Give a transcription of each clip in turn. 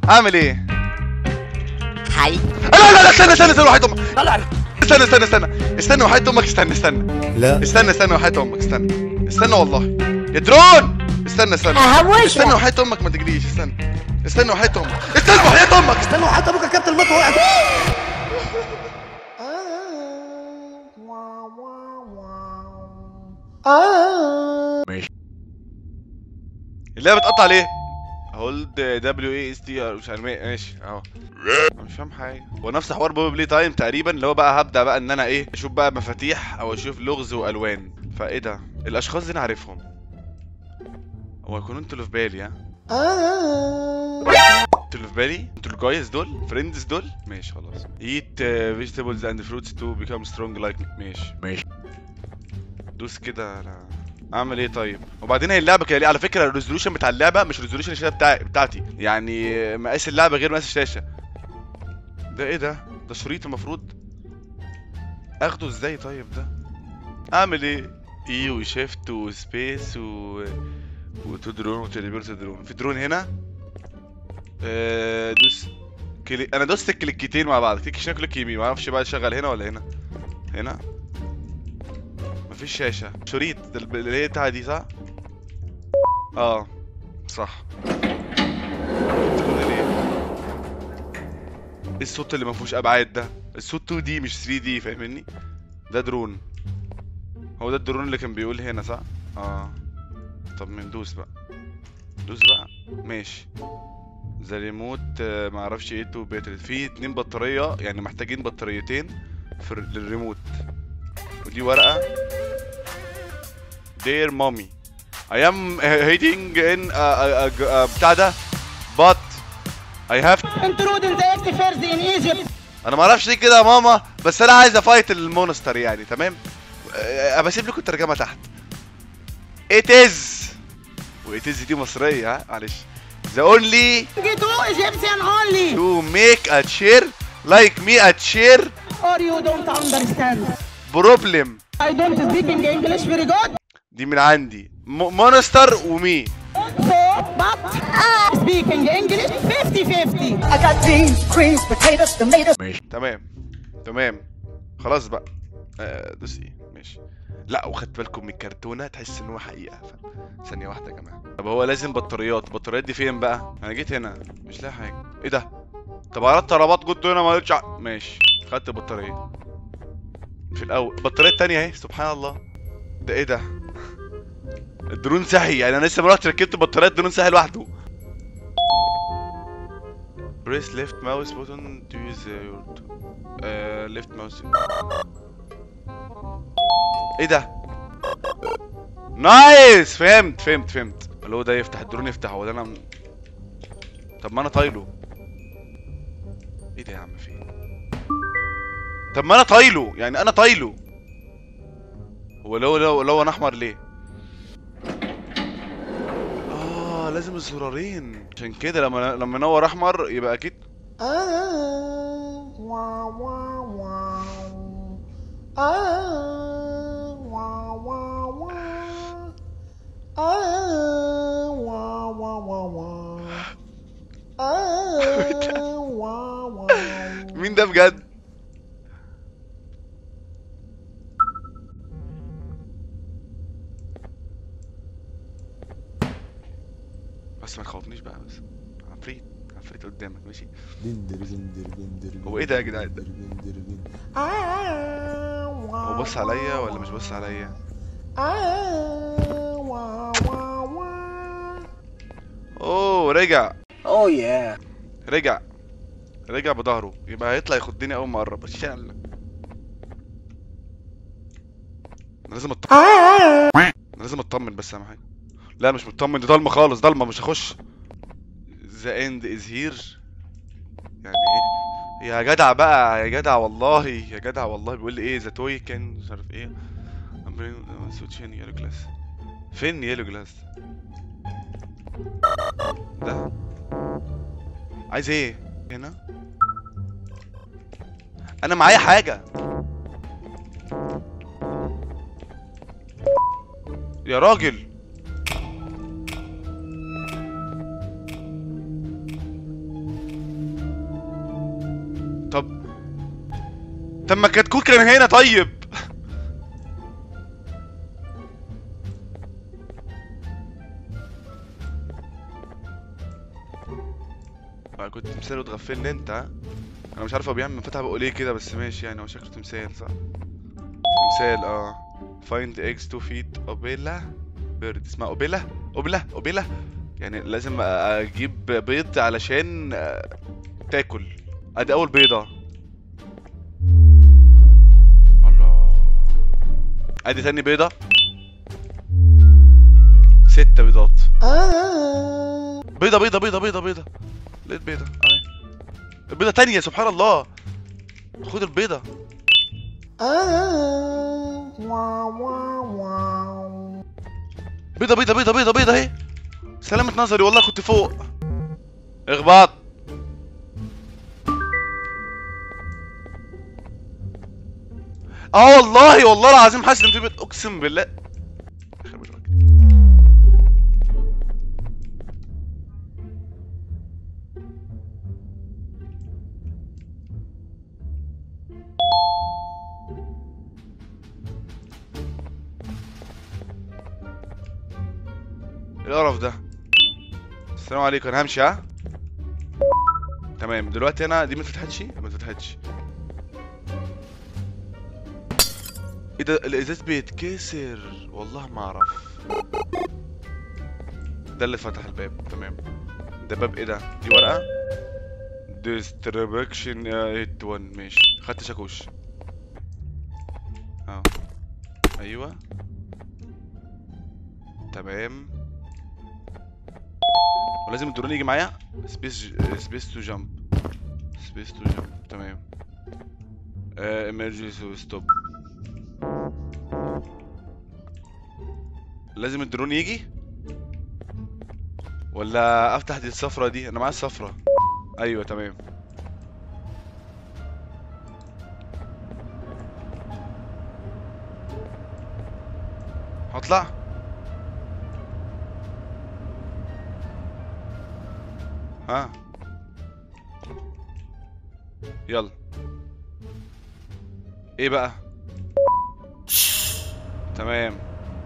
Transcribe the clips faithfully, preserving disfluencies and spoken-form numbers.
اعمل ايه؟ حي. لا لا لا استنى استنى استنى وحياة امك. طلع. استنى استنى استنى استنى وحياة امك. استنى استنى لا استنى استنى وحياة امك. استنى استنى والله يا درون. استنى استنى اهوشك. استنى وحياة امك ما تجريش. استنى استنى وحياة امك. استنى وحياة امك. استنى وحتى ابوك كابتن المطر وقعت. ماشي. اللعبة بتقطع ليه؟ هولد دبليو اي اس تي مش عارف ايه. ماشي اهو. أنا مش فاهم حاجة. هو نفس حوار بوب بلاي تايم تقريبا، اللي هو بقى هبدأ بقى ان انا ايه اشوف بقى مفاتيح او اشوف لغز والوان. فايه ده؟ الاشخاص دي انا عارفهم. هو يكونوا انتوا اللي في بالي؟ ها؟ انتوا اللي في بالي؟ انتوا الجايز دول؟ فريندز دول؟ ماشي خلاص. eat uh, vegetables and fruits to become strong like me. ماشي ماشي. دوس كده. لا اعمل ايه طيب؟ وبعدين هي اللعبه كده ليه؟ على فكره الريزولوشن بتاع اللعبه مش ريزولوشن الشاشه بتاعي بتاعتي، يعني مقاس اللعبه غير مقاس الشاشه. ده ايه ده؟ ده شريط المفروض اخده ازاي طيب؟ ده اعمل ايه؟ اي وشيفت وسبيس و وتو درون وتليبير تو درون. في درون هنا. آه دوس كلي... انا دوست الكليكتين مع بعض، كليك شمال كليك يمين، ما اعرفش بقى شغال هنا ولا هنا. هنا مفيش شاشه. شريط اللي هي بتاعها دي صح؟ اه صح. ايه الصوت اللي مفيهوش ابعاد ده؟ الصوت اتنين دي مش ثري دي، فاهمني؟ ده درون. هو ده الدرون اللي كان بيقول هنا صح؟ اه طب من دوس بقى. دوس بقى. ماشي. ذا ريموت معرفش ايه تو باتري. في اتنين بطارية، يعني محتاجين بطاريتين في للريموت. ودي ورقة. Dear mommy I am heading in uh, uh, uh, بتاع ده but I have intruding the actifers in Egypt. انا معرفش ليه كده يا ماما، بس انا عايز افايت المونستر يعني. تمام. ابقى اسيب لكم الترجمة تحت. It is و it is دي مصرية ها معلش. The only to Egyptian only. to make a chair like me a chair Or you don't understand. problem. I don't speak English very good. دي من عندي مونستر ومي. So but I'm speaking English fifty fifty. I got beans, creams, potatoes, tomatoes. ماشي تمام تمام خلاص بقى. آه دوسي ماشي. لا وخدت بالكم من الكرتونه تحس ان هو حقيقه. ثانيه واحده يا جماعه. طب هو لازم بطاريات. البطاريات دي فين بقى؟ انا جيت هنا مش لاقي حاجه. ايه ده؟ طب عرضت طلبات كنت هنا ما قلتش ع... ماشي خدت بطاريه في الاول. البطاريه الثانيه اهي. سبحان الله. ده ايه ده؟ الدرون صحي يعني. انا لسه ما رحت ركبت بطاريه الدرون صحي لوحده. press left mouse button to use your uh, left mouse. ايه ده؟ نايس. فهمت فهمت فهمت. اللي هو ده يفتح الدرون يفتح. هو ده انا. طب ما انا طايله. ايه ده يا عم في ايه؟ طب ما انا طايله يعني انا طايله. هو لو لو لو انا احمر ليه؟ اه لازم الزرارين عشان كده لما لما ينور احمر يبقى اكيد. مين ده بجد؟ بس ما تخوفنيش بقى. بس عفريت عفريت قدامك ماشي. هو ايه ده يا جدعان ده؟ هو بص عليا ولا مش بص عليا؟ اوه رجع. Oh yeah. رجع رجع بظهره. يبقى هيطلع يخدني اول ما اقرب. بس انا لازم اطمن. انا لازم اطمن بس اهم حاجه. لا مش مطمن. دي ضلمه خالص. ضلمه مش هخش. ذا اند از هير يعني ايه يا جدع بقى؟ يا جدع والله يا جدع والله بيقول لي ايه؟ ذا توي كان مش عارف ايه. سويتشين يلو جلاس. فين يلو جلاس ده؟ عايز ايه هنا؟ انا معايا حاجه يا راجل. طب ما كتكوت كان هنا طيب. انا كنت تمثال وتغفلني انت. ها انا مش عارف هو بيعمل فتح بقول ايه كده، بس ماشي يعني هو شكله تمثال صح. تمثال اه. find eggs to feed اوبيلا بيرد. اسمها اوبيلا اوبيلا اوبيلا يعني لازم اجيب بيض علشان تاكل. ادي اول بيضة. الله. ادي تاني بيضة. ستة بيضات. بيضة بيضة بيضة بيضة بيضة. لقيت بيضة اهي. البيضة تانية سبحان الله. خد البيضة. بيضة بيضة بيضة بيضة بيضة اهي. سلامة نظري والله كنت فوق. اخبط. اه والله والله العظيم حاسس ان في بيض اقسم بالله. القرف ده. السلام عليكم انا همشي. ها تمام. دلوقتي انا دي ما فتحتش ما فتحتش. ايه ده؟ الازاز بيتكسر والله ما اعرف. ده اللي فتح الباب. تمام. ده باب ايه ده؟ دي ورقه ديستربكشن تمانية واحد. ماشي خدت شاكوش. اه ايوه تمام. ولازم الدرون يجي معايا. سبيس سبيس تو جامب. سبيس تو جامب. تمام. امرجنسي ستوب. لازم الدرون يجي ولا افتح دي الصفرة دي؟ انا معايا الصفرة. ايوه تمام. هطلع. ها يلا. ايه بقى؟ تمام.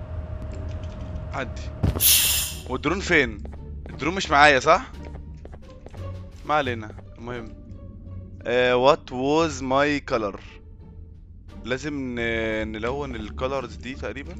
عدي. والدرون فين؟ الدرون مش معايا صح؟ ما علينا. المهم وات واز ماي كولر. لازم نلون الكولرز دي تقريبا.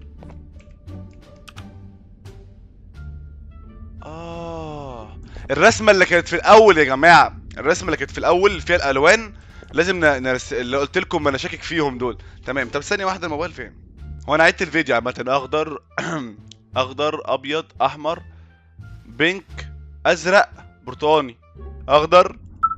اه الرسمه اللي كانت في الاول يا جماعه، الرسمه اللي كانت في الاول فيها الالوان لازم نرس... اللي قلت لكم انا شاكك فيهم دول. تمام. طب ثانيه واحده الموبايل فين؟ هو انا عدت الفيديو عامه. اخضر اخضر ابيض احمر بينك ازرق برتقاني. اخضر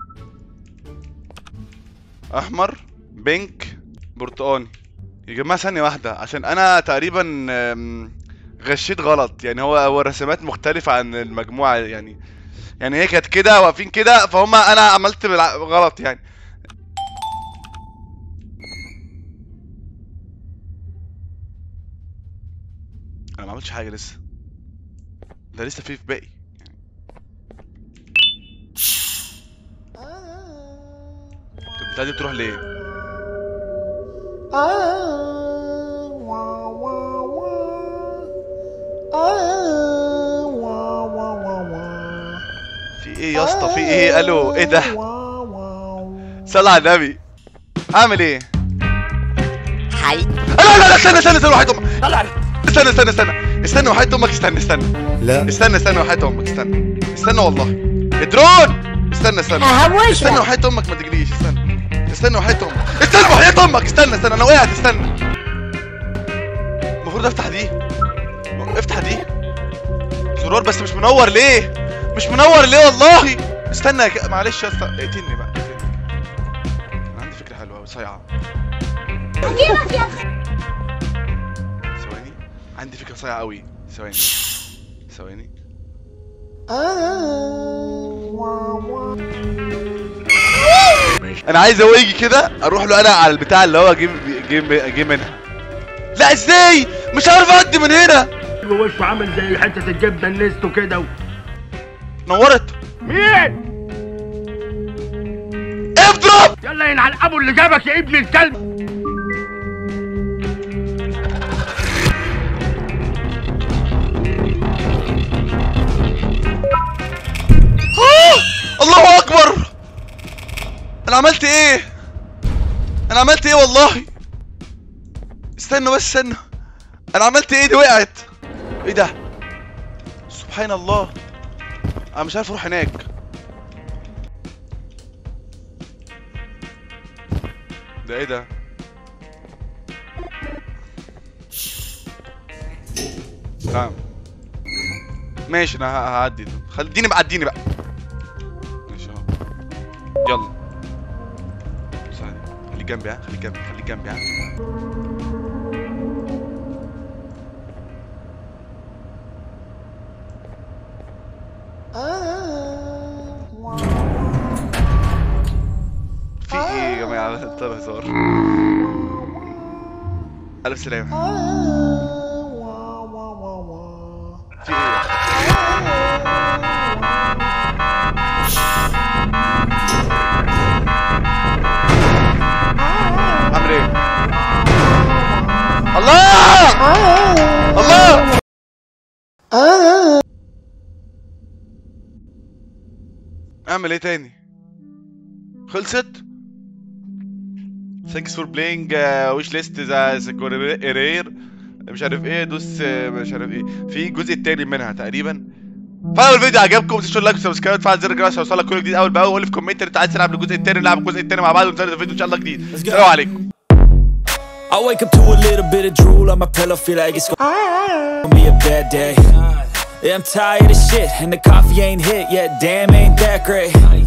احمر بينك برتقاني. يا جماعه ثانيه واحده عشان انا تقريبا غشيت غلط. يعني هو هو رسمات مختلفه عن المجموعه. يعني يعني هي كانت كده واقفين كده فهم انا عملت غلط يعني. انا ما عملتش حاجه لسه. ده لسه في في باقي يعني. طب البتاعه دي بتروح ليه؟ في ايه يا اسطى؟ في ايه؟ الو ايه ده؟ صل على النبي. اعمل ايه؟ حي. لا لا لا استنى استنى استنى وحياة امك. استنى استنى استنى استنى وحياة امك. استنى استنى لا استنى استنى وحياة امك. استنى استنى والله الدرون. استنى استنى استنى وحياة امك ما تجريش. استنى استنى وحياة امك. استنى وحياة امك. استنى استنى انا وقعت. استنى. المفروض افتح دي. افتح دي. زرار بس مش منور ليه؟ مش منور ليه والله؟ استنى يا ك... معلش يا اسطى اقتلني بقى. انا عندي فكرة حلوة قوي صايعة. ثواني. عندي فكرة صايعة قوي. ثواني ثواني. انا عايز هو يجي كده اروح له انا على البتاع اللي هو جيم جيم جيم منها. لا ازاي؟ مش عارف اعدي من هنا. وشه عامل زي حته الجبنه النستو كده و... نورت. مين؟ اضرب. يلا ينعل ابو اللي جابك يا ابن الكلب. الله اكبر. انا عملت ايه؟ انا عملت ايه والله؟ استنوا بس استنوا. انا عملت ايه؟ دي وقعت. ايه ده؟ سبحان الله. انا مش عارف اروح هناك. ده ايه ده؟ تمام ماشي. انا هعدي ده. خليني بقى عديني بقى. ماشي اهو. يلا ثانية. خليك جنبي ها. خليك جنبي. خليك جنبي ها. في ايه يا جماعة؟ ده هزار. ألف سلامة. في ايه؟ عامل ايه؟ الله! الله! اعمل ايه تاني؟ خلصت؟ Thanks for playing uh, wish list ذا كورير مش عارف ايه. دوس مش عارف ايه في الجزء التاني منها تقريبا. فلو الفيديو عجبكم متنسوش لايك وسبسكرايب وتفعل زر الجرس عشان يوصلك كل جديد اول باول. وقول لي في كومنت انت عايز تلعب الجزء التاني. نلعب الجزء التاني مع بعض وننزل الفيديو ان شاء الله جديد. السلام عليكم. I wake up to a little bit of drool on my pillow, feel like it's gonna be a bad day. Yeah, I'm tired of shit and the coffee ain't hit yet, damn ain't that great.